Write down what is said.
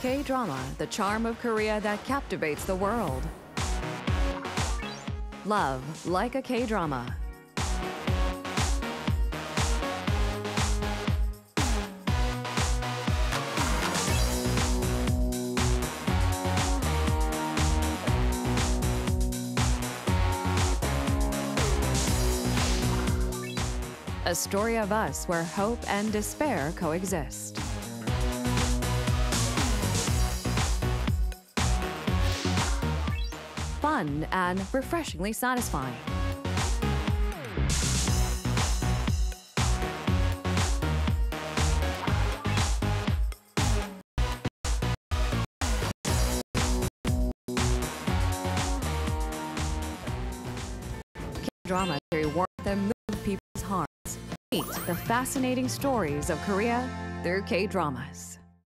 K-drama, the charm of Korea that captivates the world. Love like a K-drama. A story of us where hope and despair coexist. Fun and refreshingly satisfying. K-drama carry warmth and move people's hearts. Meet the fascinating stories of Korea through K-dramas.